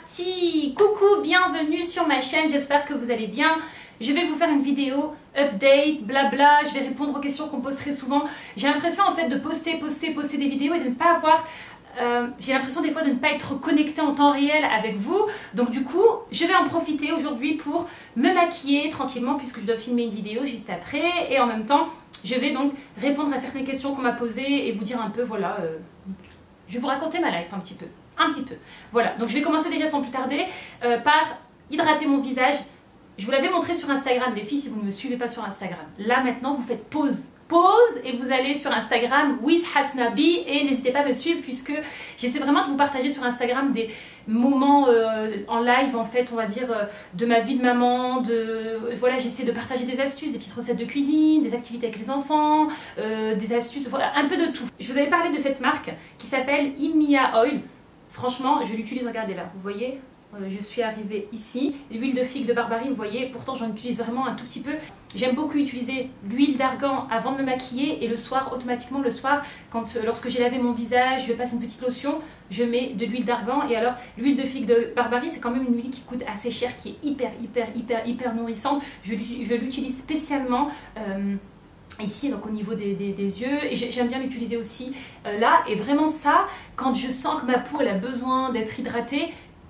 parti! Coucou, bienvenue sur ma chaîne, j'espère que vous allez bien. Je vais vous faire une vidéo update, blabla, je vais répondre aux questions qu'on pose très souvent. J'ai l'impression en fait de poster des vidéos et de ne pas avoir... j'ai l'impression des fois de ne pas être connectée en temps réel avec vous. Donc du coup, je vais en profiter aujourd'hui pour me maquiller tranquillement puisque je dois filmer une vidéo juste après. Et en même temps, je vais donc répondre à certaines questions qu'on m'a posées et vous dire un peu, voilà, je vais vous raconter ma life un petit peu. Voilà, donc je vais commencer déjà sans plus tarder par hydrater mon visage. Je vous l'avais montré sur Instagram, les filles, si vous ne me suivez pas sur Instagram. Là maintenant, vous faites pause et vous allez sur Instagram WithHasnabi et n'hésitez pas à me suivre puisque j'essaie vraiment de vous partager sur Instagram des moments en live en fait, on va dire, de ma vie de maman, voilà, j'essaie de partager des astuces, des petites recettes de cuisine, des activités avec les enfants, des astuces, voilà, un peu de tout. Je vous avais parlé de cette marque qui s'appelle Imia Oil. Franchement, je l'utilise, regardez là, vous voyez, je suis arrivée ici. L'huile de figue de Barbarie, vous voyez, pourtant j'en utilise vraiment un tout petit peu. J'aime beaucoup utiliser l'huile d'argan avant de me maquiller et le soir, automatiquement le soir, lorsque j'ai lavé mon visage, je passe une petite lotion, je mets de l'huile d'argan. Et alors, l'huile de figue de Barbarie, c'est quand même une huile qui coûte assez cher, qui est hyper nourrissante. Je l'utilise spécialement... ici, donc au niveau des yeux, et j'aime bien l'utiliser aussi là, et vraiment ça, quand je sens que ma peau elle a besoin d'être hydratée,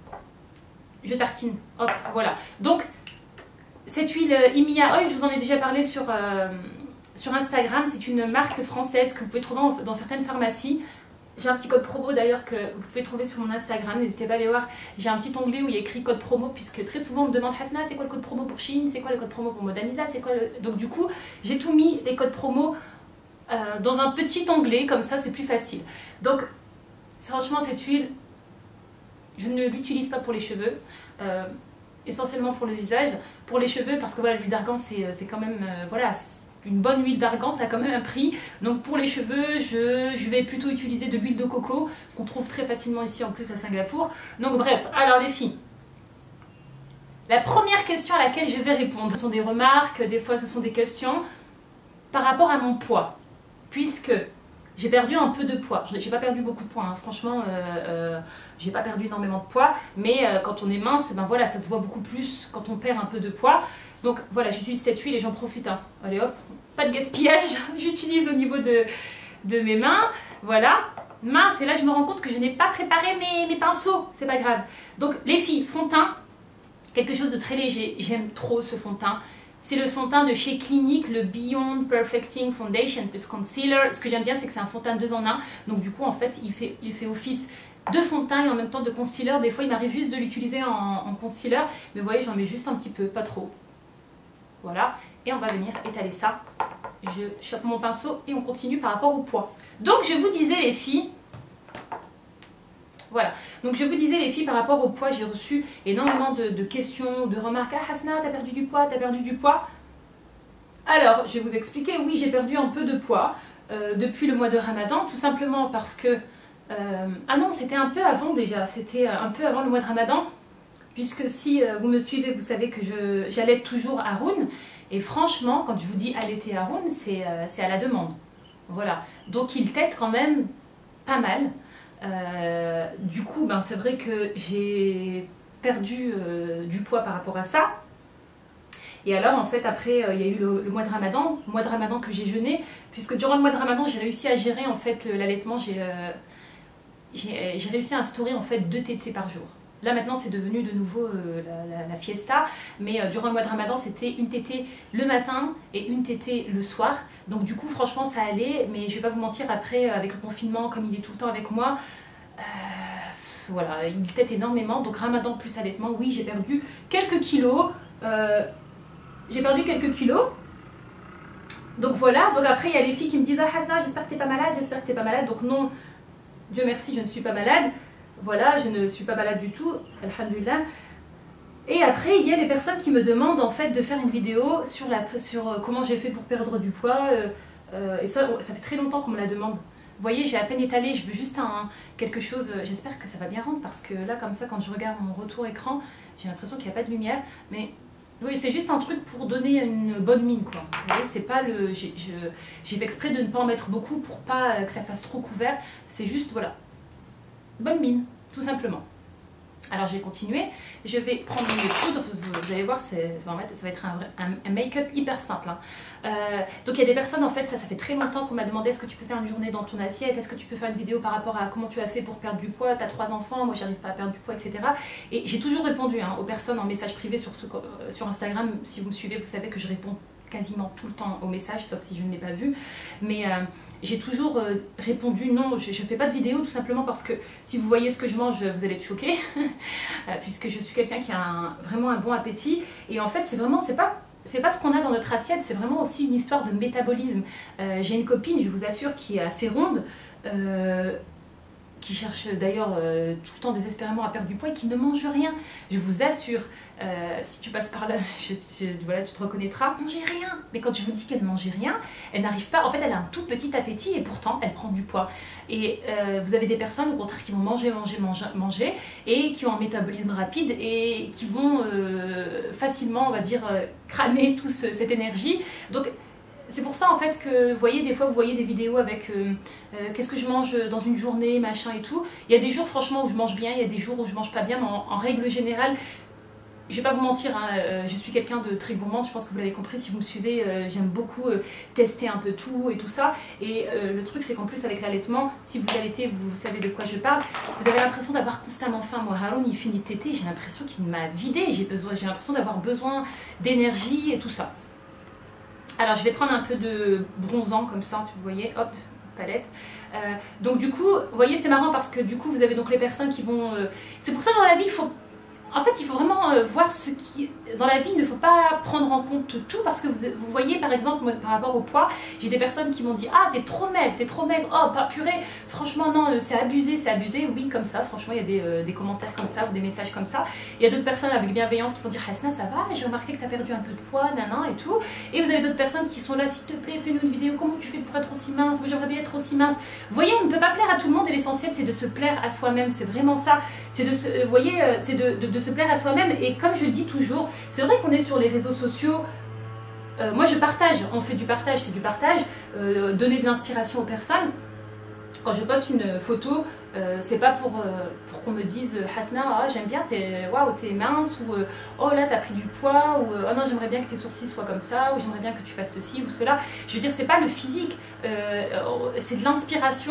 je tartine, hop, voilà. Donc cette huile Imia Oil, je vous en ai déjà parlé sur Instagram, c'est une marque française que vous pouvez trouver dans certaines pharmacies. J'ai un petit code promo d'ailleurs que vous pouvez trouver sur mon Instagram, n'hésitez pas à aller voir. J'ai un petit onglet où il y a écrit code promo puisque très souvent on me demande Hasna, c'est quoi le code promo pour Shein, c'est quoi le code promo pour Modaniza, c'est quoi le... Donc du coup, j'ai tout mis les codes promo dans un petit onglet, comme ça c'est plus facile. Donc franchement cette huile, je ne l'utilise pas pour les cheveux, essentiellement pour le visage. Pour les cheveux, parce que voilà, l'huile d'argan c'est quand même, voilà, une bonne huile d'argan, ça a quand même un prix. Donc pour les cheveux, je vais plutôt utiliser de l'huile de coco, qu'on trouve très facilement ici en plus à Singapour. Donc bref, alors les filles, la première question à laquelle je vais répondre, ce sont des remarques, des fois ce sont des questions par rapport à mon poids. Puisque j'ai perdu un peu de poids, j'ai pas perdu beaucoup de poids, hein. Franchement, j'ai pas perdu énormément de poids, mais quand on est mince, ben voilà, ça se voit beaucoup plus quand on perd un peu de poids. Donc voilà, j'utilise cette huile et j'en profite, hein. Allez hop, pas de gaspillage, j'utilise au niveau de mes mains, voilà. Mince, et là je me rends compte que je n'ai pas préparé mes pinceaux, c'est pas grave. Donc les filles, fond de teint, quelque chose de très léger, j'aime trop ce fond de teint. C'est le fond de teint de chez Clinique, le Beyond Perfecting Foundation plus Concealer. Ce que j'aime bien, c'est que c'est un fond de teint 2 en 1. Donc du coup, en fait, il fait office de fond de teint et en même temps de concealer. Des fois, il m'arrive juste de l'utiliser en concealer. Mais vous voyez, j'en mets juste un petit peu, pas trop. Voilà. Et on va venir étaler ça. Je chope mon pinceau et on continue par rapport au poids. Donc je vous disais les filles... Voilà, donc je vous disais les filles par rapport au poids, j'ai reçu énormément de questions, de remarques. Ah Hasna, t'as perdu du poids, t'as perdu du poids. Alors, je vais vous expliquer, oui j'ai perdu un peu de poids depuis le mois de Ramadan, tout simplement parce que... ah non, c'était un peu avant déjà, c'était un peu avant le mois de Ramadan, puisque si vous me suivez, vous savez que j'allaite toujours Haroun, et franchement, quand je vous dis allaiter Haroun, c'est à la demande. Voilà, donc il tète quand même pas mal. Du coup, ben, c'est vrai que j'ai perdu du poids par rapport à ça. Et alors, en fait, après, il y a eu le mois de Ramadan que j'ai jeûné, puisque durant le mois de Ramadan, j'ai réussi à gérer en fait l'allaitement. J'ai réussi à instaurer en fait 2 tétées par jour. Là maintenant c'est devenu de nouveau la fiesta, mais durant le mois de Ramadan c'était une tétée le matin et une tétée le soir. Donc du coup franchement ça allait, mais je vais pas vous mentir, après avec le confinement, comme il est tout le temps avec moi, voilà, il tète énormément. Donc Ramadan plus allaitement, oui j'ai perdu quelques kilos. Donc voilà, donc après il y a les filles qui me disent « Ah Hasna, j'espère que t'es pas malade, j'espère que t'es pas malade ». Donc non, Dieu merci, je ne suis pas malade. Voilà, je ne suis pas malade du tout, alhamdulillah. Et après, il y a des personnes qui me demandent en fait de faire une vidéo sur comment j'ai fait pour perdre du poids. Et ça fait très longtemps qu'on me la demande. Vous voyez, j'ai à peine étalé, je veux juste quelque chose. J'espère que ça va bien rendre parce que là, comme ça, quand je regarde mon retour écran, j'ai l'impression qu'il n'y a pas de lumière. Mais oui, c'est juste un truc pour donner une bonne mine, quoi. Vous voyez, c'est pas le... J'ai fait exprès de ne pas en mettre beaucoup pour pas que ça fasse trop couvert. C'est juste, voilà. Bonne mine, tout simplement. Alors je vais continuer, je vais prendre une poudre, vous allez voir, ça va être un make-up hyper simple. Hein. Donc il y a des personnes, en fait, ça fait très longtemps qu'on m'a demandé est-ce que tu peux faire une journée dans ton assiette, est-ce que tu peux faire une vidéo par rapport à comment tu as fait pour perdre du poids, tu as 3 enfants, moi j'arrive pas à perdre du poids, etc. Et j'ai toujours répondu aux personnes en message privé, surtout sur Instagram, si vous me suivez, vous savez que je réponds quasiment tout le temps aux messages, sauf si je ne l'ai pas vu. Mais j'ai toujours répondu non, je ne fais pas de vidéo tout simplement parce que si vous voyez ce que je mange, vous allez être choqués, puisque je suis quelqu'un qui a vraiment un bon appétit. Et en fait, c'est pas ce qu'on a dans notre assiette, c'est vraiment aussi une histoire de métabolisme. J'ai une copine, je vous assure, qui est assez ronde, qui cherche d'ailleurs tout le temps désespérément à perdre du poids et qui ne mange rien. Je vous assure, si tu passes par là, voilà, tu te reconnaîtras, manger rien. Mais quand je vous dis qu'elle ne mangeait rien, elle n'arrive pas, en fait elle a un tout petit appétit et pourtant elle prend du poids. Et vous avez des personnes au contraire qui vont manger et qui ont un métabolisme rapide et qui vont facilement, on va dire, cramer toute cette énergie. Donc c'est pour ça en fait que vous voyez, des fois vous voyez des vidéos avec qu'est-ce que je mange dans une journée, machin et tout. Il y a des jours franchement où je mange bien, il y a des jours où je mange pas bien, mais en règle générale, je vais pas vous mentir, hein, je suis quelqu'un de très gourmande, je pense que vous l'avez compris si vous me suivez, j'aime beaucoup tester un peu tout et tout ça. Et le truc c'est qu'en plus avec l'allaitement, si vous allaitez, vous savez de quoi je parle, vous avez l'impression d'avoir constamment faim. Moi Haroun il finit de téter, j'ai l'impression qu'il m'a vidé, j'ai l'impression d'avoir besoin d'énergie et tout ça. Alors je vais prendre un peu de bronzant comme ça, vous voyez, hop, palette. Donc du coup, vous voyez, c'est marrant parce que du coup, vous avez donc les personnes qui vont... C'est pour ça que dans la vie, il faut... En fait, il faut vraiment voir ce qui... Dans la vie, il ne faut pas prendre en compte tout parce que vous voyez, par exemple, moi, par rapport au poids, j'ai des personnes qui m'ont dit « Ah, t'es trop maigre, oh, pas purée, franchement, non, c'est abusé, oui, comme ça, franchement, il y a des commentaires comme ça ou des messages comme ça. Il y a d'autres personnes avec bienveillance qui vont dire « Hasna, ça va, j'ai remarqué que t'as perdu un peu de poids, nanan, et tout. » Et vous avez d'autres personnes qui sont là « S'il te plaît, fais-nous une vidéo, comment tu fais pour être aussi mince? Moi, j'aimerais bien être aussi mince. » Vous voyez, on ne peut pas plaire à tout le monde et l'essentiel, c'est de se plaire à soi-même, c'est vraiment ça. C'est de se... Vous voyez, c'est de se plaire à soi-même. Et comme je le dis toujours, c'est vrai qu'on est sur les réseaux sociaux, moi je partage, on fait du partage, c'est du partage, donner de l'inspiration aux personnes. Quand je poste une photo, c'est pas pour qu'on me dise Hasna, ah, j'aime bien, waouh, t'es mince, ou oh là t'as pris du poids, ou oh non j'aimerais bien que tes sourcils soient comme ça, ou j'aimerais bien que tu fasses ceci ou cela. Je veux dire, c'est pas le physique, c'est de l'inspiration.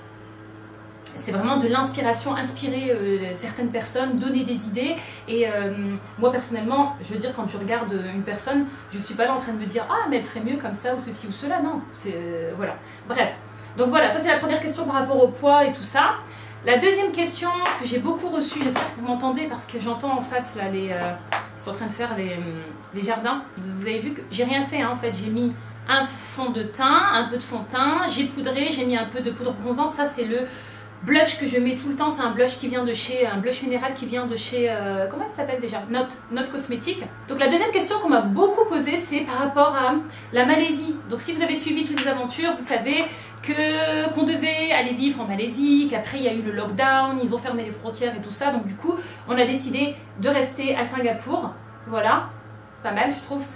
C'est vraiment de l'inspiration, inspirer certaines personnes, donner des idées. Et moi personnellement, je veux dire, quand je regarde une personne, je suis pas là en train de me dire ah mais elle serait mieux comme ça ou ceci ou cela, non. Voilà. Bref. Donc voilà, ça c'est la première question par rapport au poids et tout ça. La deuxième question que j'ai beaucoup reçue, j'espère que vous m'entendez parce que j'entends en face là ils sont en train de faire les jardins. Vous avez vu que j'ai rien fait hein, en fait, j'ai mis un fond de teint, un peu de fond de teint, j'ai poudré, j'ai mis un peu de poudre bronzante, ça c'est le blush que je mets tout le temps, c'est un blush qui vient de chez, un blush minéral qui vient de chez, comment ça s'appelle déjà, Note Cosmétique. Donc la deuxième question qu'on m'a beaucoup posée, c'est par rapport à la Malaisie. Donc si vous avez suivi toutes les aventures, vous savez qu'on devait aller vivre en Malaisie, qu'après il y a eu le lockdown, ils ont fermé les frontières et tout ça, donc du coup on a décidé de rester à Singapour. Voilà, pas mal je trouve,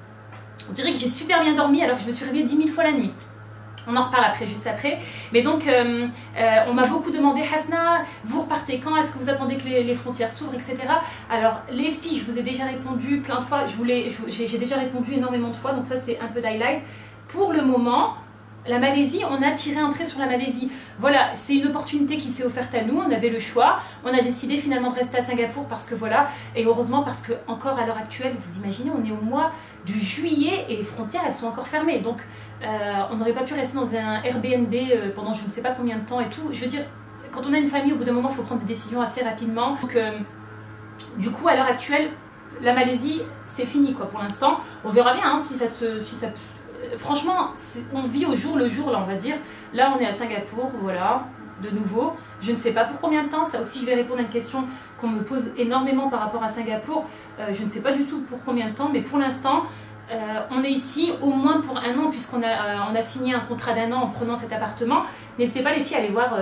on dirait que j'ai super bien dormi alors que je me suis réveillée 10 000 fois la nuit. On en reparle après, juste après. Mais donc, on m'a beaucoup demandé, Hasna, vous repartez quand? Est-ce que vous attendez que les frontières s'ouvrent, etc. Alors, les filles, je vous ai déjà répondu plein de fois. J'ai déjà répondu énormément de fois, donc ça, c'est un peu d'highlight. Pour le moment, la Malaisie, on a tiré un trait sur la Malaisie. Voilà, c'est une opportunité qui s'est offerte à nous, on avait le choix. On a décidé finalement de rester à Singapour parce que voilà, et heureusement parce que encore à l'heure actuelle, vous imaginez, on est au mois du juillet et les frontières, elles sont encore fermées. Donc, on n'aurait pas pu rester dans un Airbnb pendant je ne sais pas combien de temps et tout. Je veux dire, quand on a une famille, au bout d'un moment, il faut prendre des décisions assez rapidement. Donc, du coup, à l'heure actuelle, la Malaisie, c'est fini quoi pour l'instant. On verra bien hein, si ça franchement, on vit au jour le jour, là, on va dire. Là, on est à Singapour, voilà, de nouveau. Je ne sais pas pour combien de temps. Ça aussi, je vais répondre à une question qu'on me pose énormément par rapport à Singapour. Je ne sais pas du tout pour combien de temps, mais pour l'instant, on est ici au moins pour 1 an, puisqu'on a signé un contrat d'1 an en prenant cet appartement. N'hésitez pas, les filles, à aller voir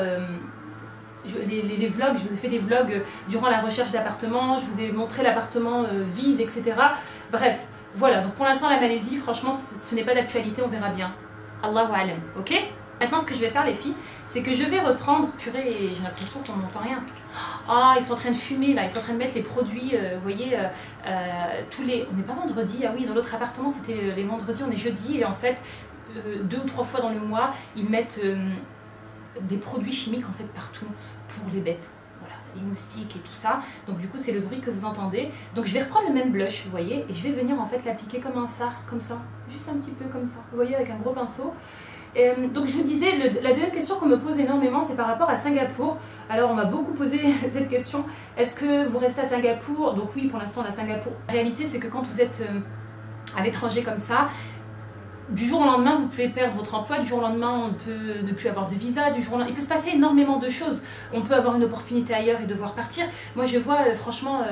les vlogs. Je vous ai fait des vlogs durant la recherche d'appartement. Je vous ai montré l'appartement vide, etc. Bref. Voilà, donc pour l'instant la Malaisie, franchement ce n'est pas d'actualité, on verra bien. Allahu alam, ok? Maintenant ce que je vais faire les filles, c'est que je vais reprendre, purée, j'ai l'impression qu'on n'entend rien. ah ils sont en train de fumer là, ils sont en train de mettre les produits, vous voyez, tous les, on n'est pas vendredi, ah oui dans l'autre appartement c'était les vendredis, on est jeudi et en fait 2 ou 3 fois dans le mois ils mettent des produits chimiques en fait partout pour les bêtes. Les moustiques et tout ça, donc du coup c'est le bruit que vous entendez. Donc je vais reprendre le même blush, vous voyez, et je vais venir en fait l'appliquer comme un fard, comme ça, juste un petit peu comme ça, vous voyez, avec un gros pinceau. Donc je vous disais, la deuxième question qu'on me pose énormément, c'est par rapport à Singapour. Alors on m'a beaucoup posé cette question, est-ce que vous restez à Singapour? Donc oui, pour l'instant on est à Singapour. La réalité c'est que quand vous êtes à l'étranger comme ça, du jour au lendemain, vous pouvez perdre votre emploi, du jour au lendemain, on peut ne plus avoir de visa, du jour au lendemain, il peut se passer énormément de choses. On peut avoir une opportunité ailleurs et devoir partir. Moi, je vois, franchement,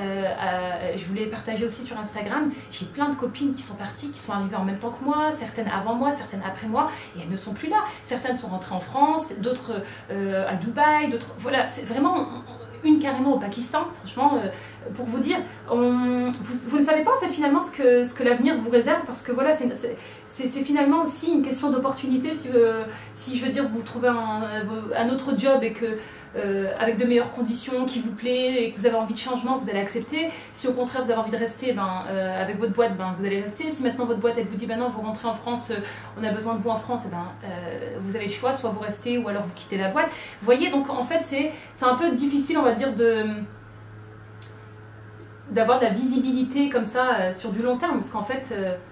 je voulais partager aussi sur Instagram, j'ai plein de copines qui sont parties, qui sont arrivées en même temps que moi, certaines avant moi, certaines après moi, et elles ne sont plus là. Certaines sont rentrées en France, d'autres à Dubaï, d'autres... Voilà, c'est vraiment... Une carrément au Pakistan, franchement, pour vous dire, vous ne savez pas en fait finalement ce que l'avenir vous réserve, parce que voilà, c'est finalement aussi une question d'opportunité. Si je veux dire, vous trouvez un autre job et que avec de meilleures conditions, qui vous plaît et que vous avez envie de changement, vous allez accepter. Si au contraire vous avez envie de rester, avec votre boîte, vous allez rester. Si maintenant votre boîte elle vous dit non, vous rentrez en France, on a besoin de vous en France, vous avez le choix, soit vous restez ou alors vous quittez la boîte. Vous voyez, donc en fait c'est un peu difficile, on va dire, d'avoir de la visibilité comme ça sur du long terme, parce qu'en fait,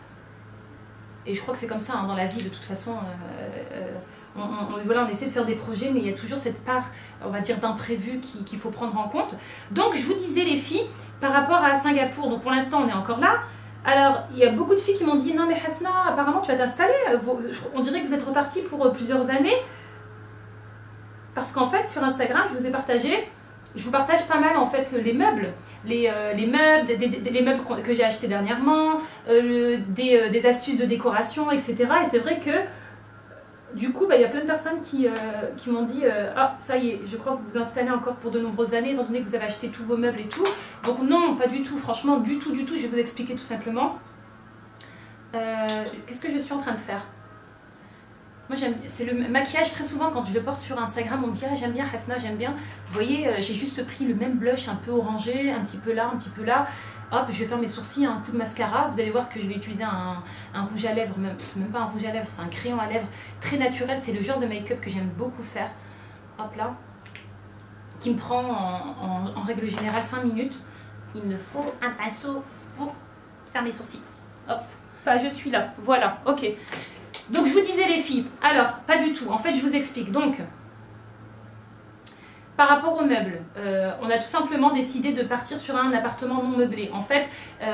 et je crois que c'est comme ça dans la vie de toute façon, voilà, on essaie de faire des projets, mais il y a toujours cette part, on va dire, d'imprévu qu'il faut prendre en compte. Donc je vous disais les filles, par rapport à Singapour, donc pour l'instant on est encore là. Alors il y a beaucoup de filles qui m'ont dit non mais Hasna, apparemment tu vas t'installer, on dirait que vous êtes reparti pour plusieurs années. Parce qu'en fait sur Instagram je vous ai partagé, je vous partage pas mal en fait les meubles, les meubles que j'ai achetés dernièrement, des astuces de décoration, etc. Et c'est vrai que du coup, il y a plein de personnes qui m'ont dit ah, ça y est, je crois que vous vous installez encore pour de nombreuses années, étant donné que vous avez acheté tous vos meubles et tout. Donc non, pas du tout, franchement, du tout, je vais vous expliquer tout simplement. Qu'est-ce que je suis en train de faire? Moi, c'est le maquillage, très souvent quand je le porte sur Instagram, on me dit ah, j'aime bien Hasna, j'aime bien. Vous voyez, j'ai juste pris le même blush un peu orangé, un petit peu là, un petit peu là. Hop, je vais faire mes sourcils, un coup de mascara. Vous allez voir que je vais utiliser un rouge à lèvres, même pas un rouge à lèvres, c'est un crayon à lèvres très naturel. C'est le genre de make-up que j'aime beaucoup faire. Hop là, qui me prend en règle générale 5 minutes. Il me faut un pinceau pour faire mes sourcils. Hop, bah, je suis là, voilà, ok. Donc je vous disais les filles, alors pas du tout, en fait je vous explique. Donc par rapport aux meubles, on a tout simplement décidé de partir sur un appartement non meublé. En fait,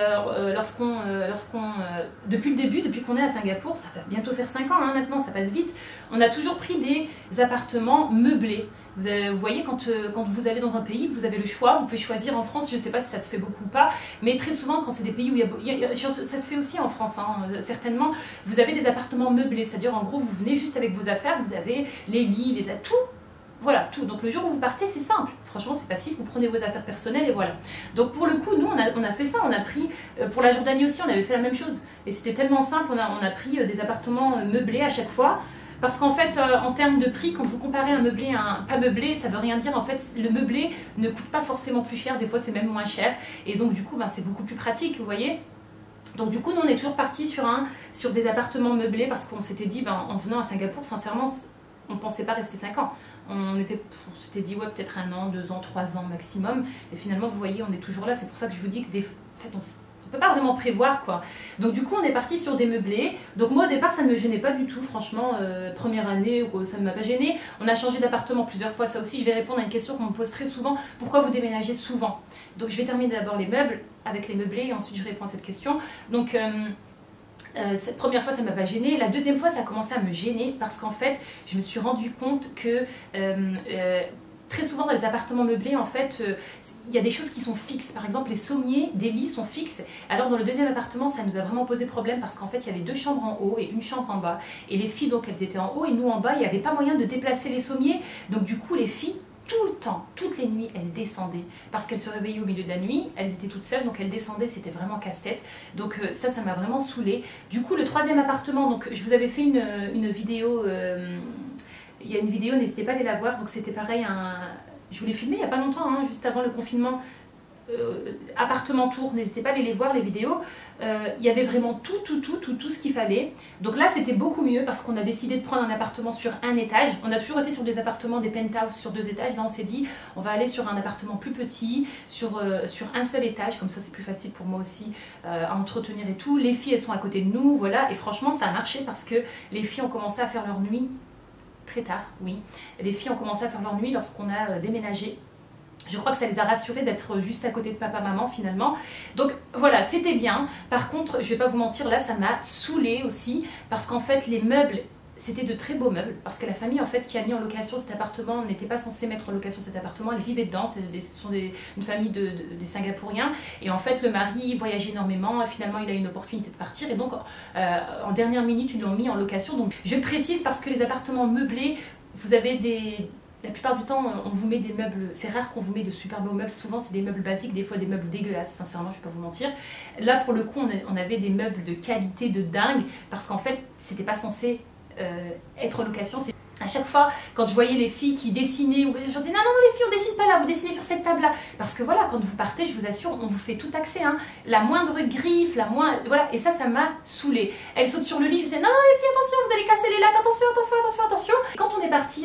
depuis le début, depuis qu'on est à Singapour, ça va bientôt faire 5 ans maintenant, ça passe vite, on a toujours pris des appartements meublés. Vous voyez, quand vous allez dans un pays, vous avez le choix, vous pouvez choisir. En France, je ne sais pas si ça se fait beaucoup ou pas, mais très souvent, quand c'est des pays où ça se fait aussi en France, certainement, vous avez des appartements meublés, c'est-à-dire en gros, vous venez juste avec vos affaires, vous avez les lits, les atouts. Voilà, tout. Donc le jour où vous partez, c'est simple. Franchement, c'est facile, vous prenez vos affaires personnelles et voilà. Donc pour le coup, nous, on a fait ça. On a pris, pour la Jordanie aussi, on avait fait la même chose. Et c'était tellement simple, on a pris des appartements meublés à chaque fois. Parce qu'en fait, en termes de prix, quand vous comparez un meublé à un pas meublé, ça veut rien dire. En fait, le meublé ne coûte pas forcément plus cher. Des fois, c'est même moins cher. Et donc du coup, c'est beaucoup plus pratique, vous voyez. Donc du coup, nous, on est toujours parti sur des appartements meublés parce qu'on s'était dit, en venant à Singapour, sincèrement, on ne pensait pas rester 5 ans. On s'était dit, ouais, peut-être 1 an, 2 ans, 3 ans maximum. Et finalement, vous voyez, on est toujours là. C'est pour ça que je vous dis que en fait, on ne peut pas vraiment prévoir, quoi. Donc du coup, on est parti sur des meublés. Donc moi, au départ, ça ne me gênait pas du tout. Franchement, première année, ça ne m'a pas gêné. On a changé d'appartement plusieurs fois. Ça aussi, je vais répondre à une question qu'on me pose très souvent. Pourquoi vous déménagez souvent? Donc je vais terminer d'abord les meubles avec les meublés et ensuite je réponds à cette question. Donc cette première fois ça ne m'a pas gênée, la deuxième fois ça a commencé à me gêner parce qu'en fait je me suis rendu compte que très souvent dans les appartements meublés en fait il y a des choses qui sont fixes, par exemple les sommiers des lits sont fixes. Alors dans le deuxième appartement ça nous a vraiment posé problème parce qu'en fait il y avait 2 chambres en haut et une chambre en bas et les filles donc elles étaient en haut et nous en bas, il n'y avait pas moyen de déplacer les sommiers, donc du coup les filles tout le temps, toutes les nuits, elles descendaient parce qu'elles se réveillaient au milieu de la nuit, elles étaient toutes seules, donc elles descendaient, c'était vraiment casse-tête. Donc ça m'a vraiment saoulée. Du coup, le troisième appartement, donc je vous avais fait une vidéo, il y a une vidéo, n'hésitez pas à aller la voir, donc c'était pareil, Je vous l'ai filmé il n'y a pas longtemps, hein, juste avant le confinement. Appartement tour, n'hésitez pas à aller les voir les vidéos. Il y avait vraiment tout ce qu'il fallait. Donc là c'était beaucoup mieux parce qu'on a décidé de prendre un appartement sur un étage. On a toujours été sur des appartements, des penthouses sur 2 étages. Là on s'est dit on va aller sur un appartement plus petit, sur un seul étage, comme ça c'est plus facile pour moi aussi à entretenir et tout. Les filles elles sont à côté de nous, voilà, et franchement ça a marché parce que les filles ont commencé à faire leur nuit très tard, oui. Les filles ont commencé à faire leur nuit lorsqu'on a déménagé. Je crois que ça les a rassurés d'être juste à côté de papa-maman finalement. Donc voilà, c'était bien. Par contre, je vais pas vous mentir, là ça m'a saoulée aussi. Parce qu'en fait, les meubles, c'était de très beaux meubles. Parce que la famille en fait qui a mis en location cet appartement n'était pas censée mettre en location cet appartement. Elle vivait dedans, ce sont une famille des Singapouriens. Et en fait, le mari voyageait énormément. Et finalement, il a eu une opportunité de partir. Et donc, en dernière minute, ils l'ont mis en location. Donc je précise parce que les appartements meublés, vous avez des... La plupart du temps, on vous met des meubles, c'est rare qu'on vous met de super beaux meubles, souvent c'est des meubles basiques, des fois des meubles dégueulasses, sincèrement, je ne vais pas vous mentir. Là, pour le coup, on avait des meubles de qualité de dingue, parce qu'en fait, c'était pas censé être en location. À chaque fois, quand je voyais les filles qui dessinaient, je disais non, les filles, on dessine pas là, vous dessinez sur cette table-là. Parce que voilà, quand vous partez, je vous assure, on vous fait tout accès. Hein. La moindre griffe, la moindre... Voilà, et ça m'a saoulée. Elle saute sur le lit, je disais non, les filles, attention, vous allez casser les lattes, attention. Quand on est parti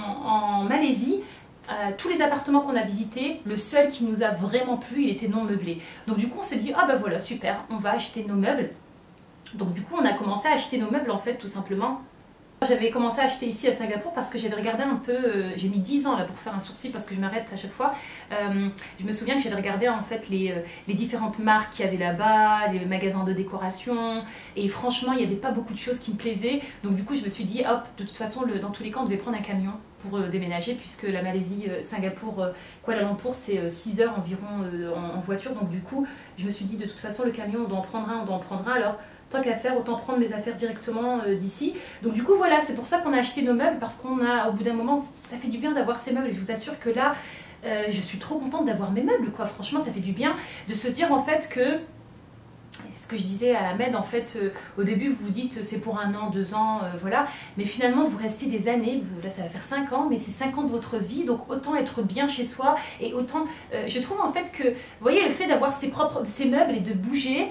en Malaisie, tous les appartements qu'on a visités, le seul qui nous a vraiment plu, il était non meublé. Donc du coup, on s'est dit, ah bah voilà, super, on va acheter nos meubles. Donc du coup, on a commencé à acheter nos meubles, en fait, tout simplement. J'avais commencé à acheter ici à Singapour parce que j'avais regardé un peu, j'ai mis 10 ans là pour faire un sourcil parce que je m'arrête à chaque fois. Je me souviens que j'avais regardé en fait les différentes marques qu'il y avait là-bas, les magasins de décoration, et franchement il n'y avait pas beaucoup de choses qui me plaisaient. Donc du coup je me suis dit hop, de toute façon dans tous les cas on devait prendre un camion pour déménager puisque la Malaisie, Singapour, Kuala Lumpur c'est 6 heures environ en voiture. Donc du coup je me suis dit de toute façon le camion on doit en prendre un, alors tant qu'à faire, autant prendre mes affaires directement d'ici. Donc du coup voilà, c'est pour ça qu'on a acheté nos meubles, parce qu'on a, au bout d'un moment, ça fait du bien d'avoir ces meubles. Et je vous assure que là, je suis trop contente d'avoir mes meubles, quoi. Franchement, ça fait du bien de se dire en fait que, ce que je disais à Ahmed, en fait, au début vous vous dites c'est pour 1 an, 2 ans, voilà. Mais finalement vous restez des années, là ça va faire 5 ans, mais c'est 5 ans de votre vie, donc autant être bien chez soi. Et autant, je trouve en fait que, vous voyez, le fait d'avoir ses meubles et de bouger,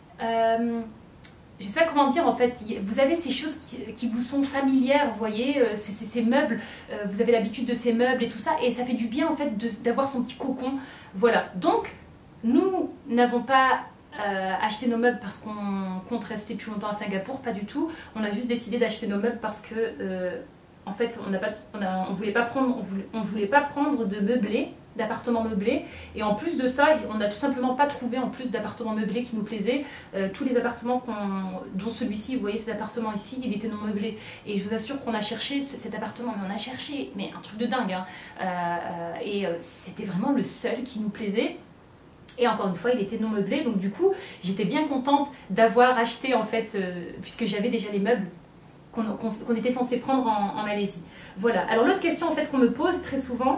je sais pas comment dire en fait, vous avez ces choses qui vous sont familières, vous voyez, ces meubles, vous avez l'habitude de ces meubles et tout ça, et ça fait du bien en fait d'avoir son petit cocon, voilà. Donc, nous n'avons pas acheté nos meubles parce qu'on compte rester plus longtemps à Singapour, pas du tout, on a juste décidé d'acheter nos meubles parce que, en fait, on voulait pas prendre de meublé, d'appartements meublés, et en plus de ça on n'a tout simplement pas trouvé en plus d'appartements meublés qui nous plaisaient. Tous les appartements dont celui-ci, vous voyez cet appartement ici, il était non meublé, et je vous assure qu'on a cherché cet appartement, mais on a cherché mais un truc de dingue, hein. C'était vraiment le seul qui nous plaisait. Et encore une fois, il était non meublé, donc du coup j'étais bien contente d'avoir acheté en fait, puisque j'avais déjà les meubles qu'on était censé prendre en Malaisie. Voilà. Alors l'autre question en fait qu'on me pose très souvent,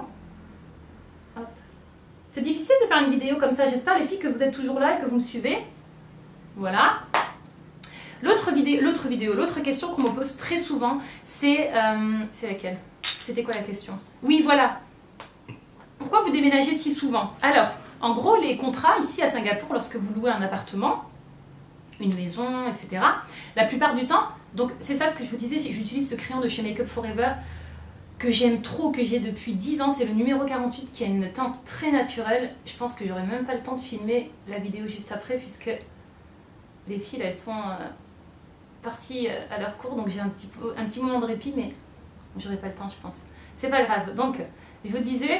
c'est difficile de faire une vidéo comme ça, j'espère les filles que vous êtes toujours là et que vous me suivez. Voilà. L'autre question qu'on me pose très souvent, c'est laquelle? C'était quoi la question? Oui, voilà. Pourquoi vous déménagez si souvent? Alors, en gros, les contrats ici à Singapour, lorsque vous louez un appartement, une maison, etc., la plupart du temps, donc c'est ça ce que je vous disais, j'utilise ce crayon de chez Make Up Forever, que j'aime trop, que j'ai depuis 10 ans, c'est le numéro 48 qui a une teinte très naturelle. Je pense que j'aurai même pas le temps de filmer la vidéo juste après puisque les filles elles sont parties à leur cours, donc j'ai un petit moment de répit, mais j'aurai pas le temps je pense. C'est pas grave, donc je vous disais,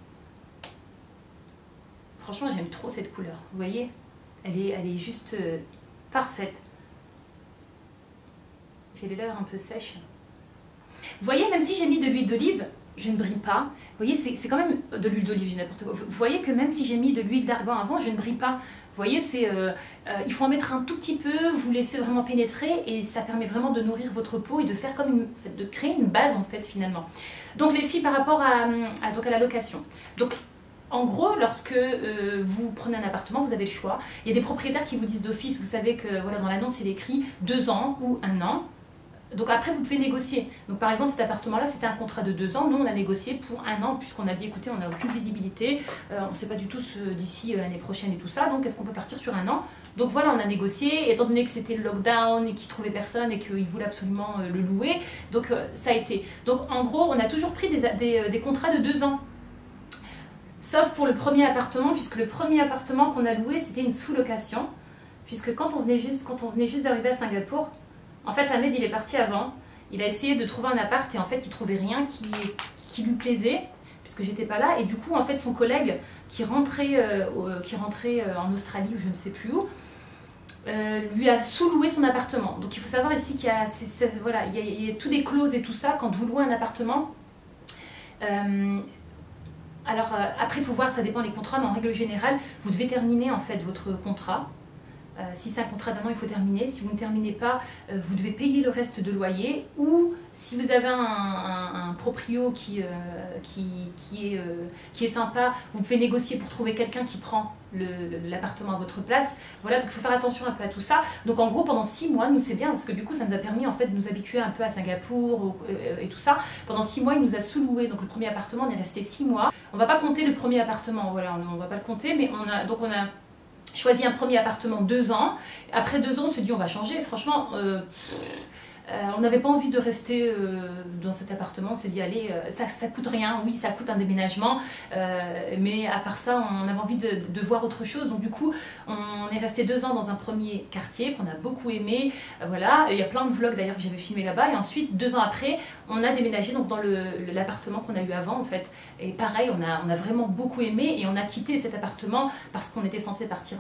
franchement j'aime trop cette couleur, vous voyez, elle est juste parfaite. J'ai les lèvres un peu sèches. Vous voyez, même si j'ai mis de l'huile d'olive, je ne brille pas. Vous voyez, c'est quand même de l'huile d'olive, j'ai n'importe quoi. Vous voyez que même si j'ai mis de l'huile d'argan avant, je ne brille pas. Vous voyez, il faut en mettre un tout petit peu, vous laissez vraiment pénétrer et ça permet vraiment de nourrir votre peau et de faire comme de créer une base en fait finalement. Donc les filles par rapport à la location. Donc en gros, lorsque vous prenez un appartement, vous avez le choix. Il y a des propriétaires qui vous disent d'office, vous savez que voilà, dans l'annonce il est écrit 2 ans ou 1 an. Donc après, vous pouvez négocier. Donc par exemple, cet appartement-là, c'était un contrat de 2 ans. Nous, on a négocié pour 1 an, puisqu'on a dit, écoutez, on n'a aucune visibilité, on ne sait pas du tout d'ici l'année prochaine et tout ça, donc est-ce qu'on peut partir sur 1 an? Donc voilà, on a négocié, et étant donné que c'était le lockdown et qu'ils ne trouvaient personne et qu'ils voulaient absolument le louer, donc ça a été. Donc en gros, on a toujours pris des contrats de 2 ans. Sauf pour le premier appartement, puisque le premier appartement qu'on a loué, c'était une sous-location. Puisque quand on venait juste d'arriver à Singapour, en fait, Ahmed, il est parti avant. Il a essayé de trouver un appart et en fait, il trouvait rien qui lui plaisait, puisque j'étais pas là. Et du coup, en fait, son collègue qui rentrait en Australie ou je ne sais plus où, lui a sous-loué son appartement. Donc, il faut savoir ici qu'il y a, voilà, il y a tout des clauses et tout ça quand vous louez un appartement. Alors, après, il faut voir, ça dépend des contrats, mais en règle générale, vous devez terminer en fait votre contrat. Si c'est un contrat d'1 an, il faut terminer. Si vous ne terminez pas, vous devez payer le reste de loyer. Ou si vous avez un proprio qui est sympa, vous pouvez négocier pour trouver quelqu'un qui prend l'appartement à votre place. Voilà, donc il faut faire attention un peu à tout ça. Donc en gros, pendant 6 mois, nous c'est bien parce que du coup, ça nous a permis en fait de nous habituer un peu à Singapour et tout ça. Pendant 6 mois, il nous a sous-loué. Donc le premier appartement, on est resté 6 mois. On va pas compter le premier appartement, voilà, on va pas le compter, mais on a choisi un premier appartement 2 ans. Après 2 ans, on se dit on va changer. Franchement, on n'avait pas envie de rester dans cet appartement. On s'est dit allez, ça coûte rien. Oui, ça coûte un déménagement, mais à part ça, on avait envie de voir autre chose. Donc du coup, on est resté 2 ans dans un premier quartier qu'on a beaucoup aimé. Voilà, il y a plein de vlogs d'ailleurs que j'avais filmé là-bas. Et ensuite, 2 ans après, on a déménagé donc dans l'appartement qu'on a eu avant en fait. Et pareil, on a vraiment beaucoup aimé et on a quitté cet appartement parce qu'on était censé partir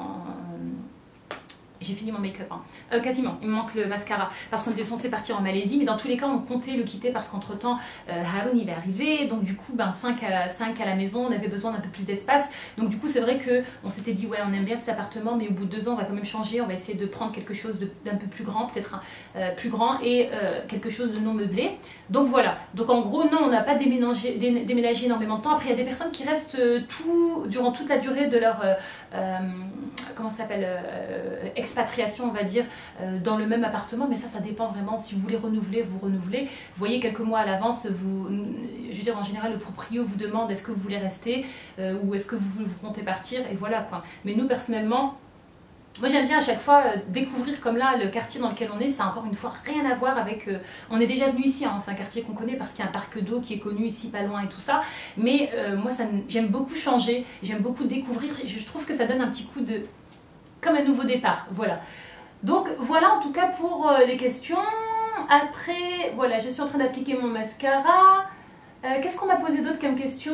j'ai fini mon make-up, hein. Quasiment, il me manque le mascara, parce qu'on était censé partir en Malaisie, mais dans tous les cas on comptait le quitter parce qu'entre temps Haroun il est arrivé, donc du coup 5 à la maison, on avait besoin d'un peu plus d'espace, donc du coup c'est vrai qu'on s'était dit ouais on aime bien cet appartement, mais au bout de 2 ans on va quand même changer, on va essayer de prendre quelque chose d'un peu plus grand, peut-être plus grand, et quelque chose de non meublé, donc voilà, donc en gros non on n'a pas déménagé énormément de temps. Après il y a des personnes qui restent durant toute la durée de leur comment ça s'appelle, expatriation on va dire, dans le même appartement, mais ça dépend vraiment. Si vous voulez renouveler, vous renouvelez, vous voyez quelques mois à l'avance, je veux dire en général le proprio vous demande est-ce que vous voulez rester ou est-ce que vous comptez partir, et voilà quoi. Mais nous personnellement, moi j'aime bien à chaque fois découvrir, comme là le quartier dans lequel on est, ça a encore une fois rien à voir avec, on est déjà venu ici, hein, c'est un quartier qu'on connaît parce qu'il y a un parc d'eau qui est connu ici pas loin et tout ça, mais moi j'aime beaucoup changer, j'aime beaucoup découvrir, je trouve que ça donne un petit coup de, comme un nouveau départ, voilà. Donc voilà en tout cas pour les questions. Après, voilà, je suis en train d'appliquer mon mascara. Qu'est-ce qu'on m'a posé d'autre comme question?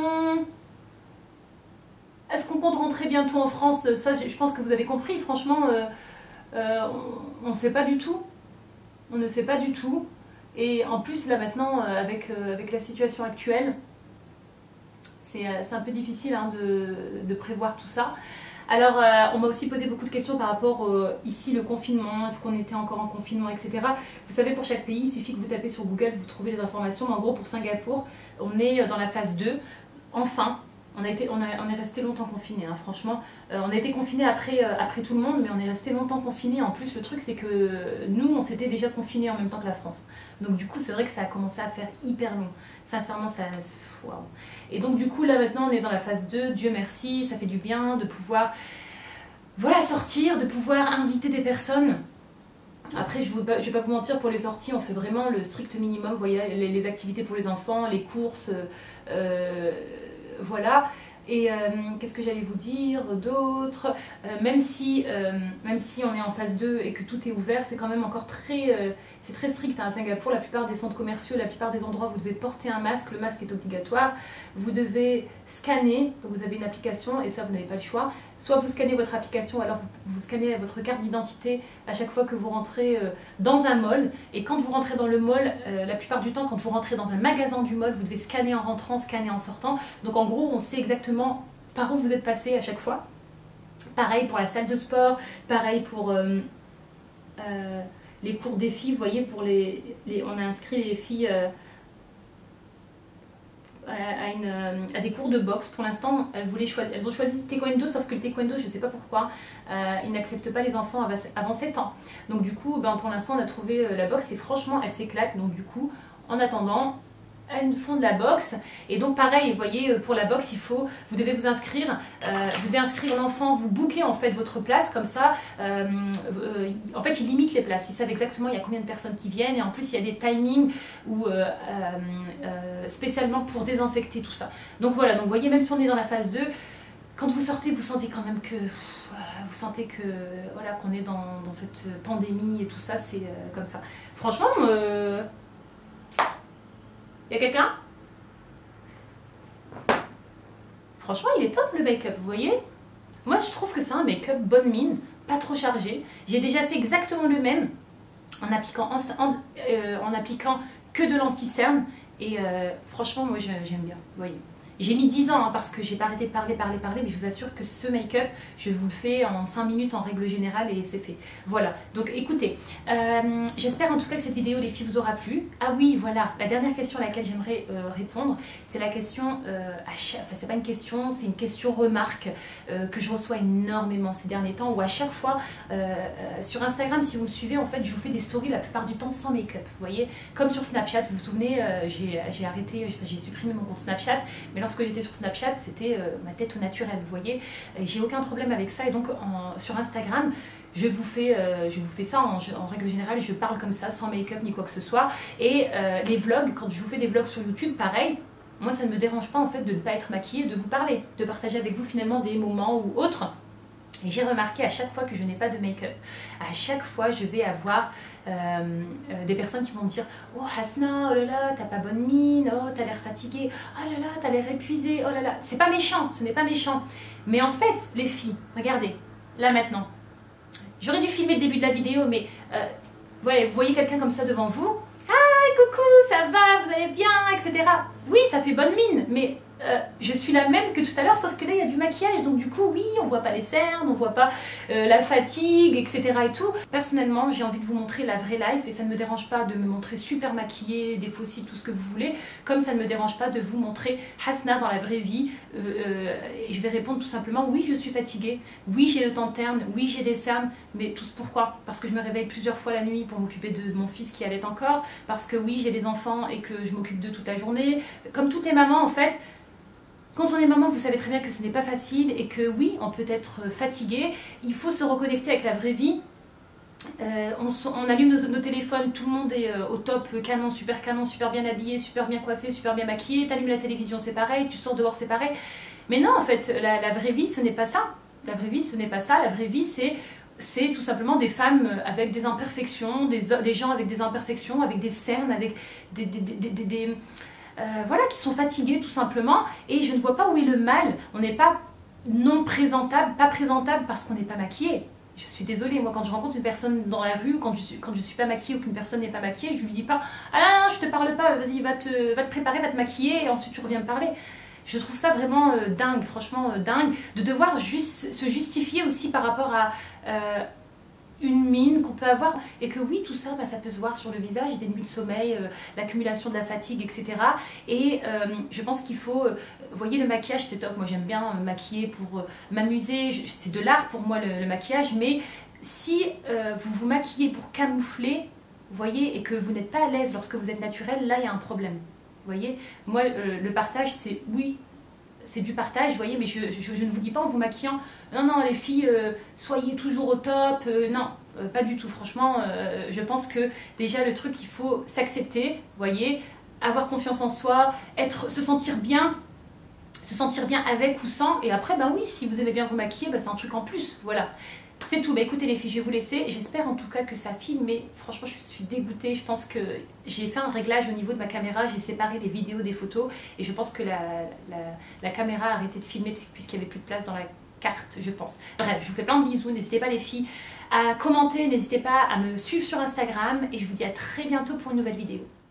Est-ce qu'on compte rentrer bientôt en France? Ça, je pense que vous avez compris. Franchement, on ne sait pas du tout. On ne sait pas du tout. Et en plus, là maintenant, avec la situation actuelle, c'est un peu difficile hein, de prévoir tout ça. Alors, on m'a aussi posé beaucoup de questions par rapport ici le confinement, est-ce qu'on était encore en confinement, etc. Vous savez, pour chaque pays, il suffit que vous tapez sur Google, vous trouvez les informations. Mais en gros, pour Singapour, on est dans la phase 2. Enfin, on est resté longtemps confiné, hein, franchement. On a été confiné après tout le monde, mais on est resté longtemps confiné. En plus, le truc, c'est que nous, on s'était déjà confiné en même temps que la France. Donc du coup, c'est vrai que ça a commencé à faire hyper long. Sincèrement, ça... Waouh. Et donc du coup, là maintenant, on est dans la phase 2. Dieu merci, ça fait du bien de pouvoir voilà, sortir, de pouvoir inviter des personnes. Après, je vais pas vous mentir, pour les sorties, on fait vraiment le strict minimum. Vous voyez, les activités pour les enfants, les courses... voilà. Et qu'est-ce que j'allais vous dire d'autre, même si on est en phase 2 et que tout est ouvert, c'est quand même encore c'est très strict hein, à Singapour. La plupart des centres commerciaux, la plupart des endroits, vous devez porter un masque, le masque est obligatoire. Vous devez scanner, donc vous avez une application et ça vous n'avez pas le choix. Soit vous scannez votre application, alors vous scannez votre carte d'identité à chaque fois que vous rentrez dans un mall. Et quand vous rentrez dans le mall, la plupart du temps, quand vous rentrez dans un magasin du mall, vous devez scanner en rentrant, scanner en sortant. Donc en gros, on sait exactement par où vous êtes passé à chaque fois. Pareil pour la salle de sport, pareil pour les cours des filles. Vous voyez, on a inscrit les filles à des cours de boxe. Pour l'instant, elles ont choisi le taekwondo, sauf que le taekwondo, je ne sais pas pourquoi, ils n'acceptent pas les enfants avant 7 ans. Donc du coup, pour l'instant, on a trouvé la boxe et franchement, elle s'éclate. Donc du coup, en attendant, elles font de la boxe. Et donc pareil, vous voyez, pour la boxe, vous devez vous inscrire, vous devez inscrire l'enfant, vous bookez en fait votre place, comme ça, en fait ils limitent les places, ils savent exactement il y a combien de personnes qui viennent, et en plus il y a des timings spécialement pour désinfecter tout ça. Donc voilà, donc vous voyez, même si on est dans la phase 2, quand vous sortez, vous sentez quand même que, voilà, qu'on est dans cette pandémie et tout ça, c'est comme ça. Franchement, il y a quelqu'un? Franchement, il est top le make-up, vous voyez? Moi, je trouve que c'est un make-up bonne mine, pas trop chargé. J'ai déjà fait exactement le même en appliquant que de l'anti-cerne. Et franchement, moi, j'aime bien, vous voyez. J'ai mis 10 ans parce que j'ai pas arrêté de parler, mais je vous assure que ce make-up, je vous le fais en 5 minutes en règle générale et c'est fait. Voilà, donc écoutez, j'espère en tout cas que cette vidéo, les filles, vous aura plu. Ah oui, voilà, la dernière question à laquelle j'aimerais répondre, c'est la question, enfin c'est pas une question, c'est une question remarque que je reçois énormément ces derniers temps, où à chaque fois, sur Instagram, si vous me suivez, en fait, je vous fais des stories la plupart du temps sans make-up, vous voyez, comme sur Snapchat, vous vous souvenez, j'ai arrêté, j'ai supprimé mon compte Snapchat, mais lorsque j'étais sur Snapchat, c'était ma tête au naturel, vous voyez. J'ai aucun problème avec ça, et donc sur Instagram, je vous fais ça en règle générale, je parle comme ça, sans make-up ni quoi que ce soit. Et les vlogs, quand je vous fais des vlogs sur YouTube, pareil, moi ça ne me dérange pas en fait de ne pas être maquillée, de vous parler, de partager avec vous finalement des moments ou autres. Et j'ai remarqué à chaque fois que je n'ai pas de make-up, à chaque fois je vais avoir des personnes qui vont me dire « Oh Hasna, oh là là, t'as pas bonne mine, oh t'as l'air fatiguée, oh là là, t'as l'air épuisée, oh là là ». C'est pas méchant, ce n'est pas méchant. Mais en fait, les filles, regardez, là maintenant, j'aurais dû filmer le début de la vidéo, mais ouais, vous voyez quelqu'un comme ça devant vous, « Hi, coucou, ça va, vous allez bien, etc. » Oui, ça fait bonne mine, mais je suis la même que tout à l'heure, sauf que là il y a du maquillage, donc du coup oui, on voit pas les cernes, on voit pas la fatigue, etc. et tout. Personnellement, j'ai envie de vous montrer la vraie life, et ça ne me dérange pas de me montrer super maquillée, des faux cils, tout ce que vous voulez, comme ça ne me dérange pas de vous montrer Hasna dans la vraie vie, et je vais répondre tout simplement, oui je suis fatiguée, oui j'ai le temps de terne, oui j'ai des cernes, mais tous pourquoi? Parce que je me réveille plusieurs fois la nuit pour m'occuper de mon fils qui allait encore, parce que oui j'ai des enfants et que je m'occupe d'eux toute la journée, comme toutes les mamans en fait. Quand on est maman, vous savez très bien que ce n'est pas facile et que oui, on peut être fatigué. Il faut se reconnecter avec la vraie vie. On allume nos téléphones, tout le monde est au top, canon, super bien habillé, super bien coiffé, super bien maquillé. Tu allumes la télévision, c'est pareil, tu sors dehors, c'est pareil. Mais non, en fait, la vraie vie, ce n'est pas ça. La vraie vie, ce n'est pas ça. La vraie vie, c'est tout simplement des femmes avec des imperfections, des gens avec des imperfections, avec des cernes, avec voilà, qui sont fatigués tout simplement, et je ne vois pas où est le mal. On n'est pas non présentable, pas présentable parce qu'on n'est pas maquillé. Je suis désolée, moi quand je rencontre une personne dans la rue, quand je suis pas maquillée ou qu'une personne n'est pas maquillée, je lui dis pas « Ah non, je te parle pas, vas-y, va te préparer, va te maquiller et ensuite tu reviens me parler ». Je trouve ça vraiment dingue, franchement dingue, de devoir se justifier aussi par rapport à une mine qu'on peut avoir, et que oui, tout ça, ça peut se voir sur le visage, des nuits de sommeil, l'accumulation de la fatigue, etc. Et je pense qu'il faut, vous voyez, le maquillage c'est top, moi j'aime bien me maquiller pour m'amuser, c'est de l'art pour moi le maquillage, mais si vous vous maquillez pour camoufler, vous voyez, et que vous n'êtes pas à l'aise lorsque vous êtes naturel, là il y a un problème. Vous voyez, moi le partage c'est oui, c'est du partage, vous voyez, mais je ne vous dis pas en vous maquillant, non, non, les filles, soyez toujours au top, non, pas du tout, franchement, je pense que déjà le truc, il faut s'accepter, vous voyez, avoir confiance en soi, se sentir bien avec ou sans, et après, ben oui, si vous aimez bien vous maquiller, ben c'est un truc en plus, voilà. C'est tout, bah écoutez les filles, je vais vous laisser, j'espère en tout cas que ça filme, mais franchement je suis dégoûtée, je pense que j'ai fait un réglage au niveau de ma caméra, j'ai séparé les vidéos des photos, et je pense que la caméra a arrêté de filmer puisqu'il n'y avait plus de place dans la carte, je pense. Bref, je vous fais plein de bisous, n'hésitez pas les filles à commenter, n'hésitez pas à me suivre sur Instagram, et je vous dis à très bientôt pour une nouvelle vidéo.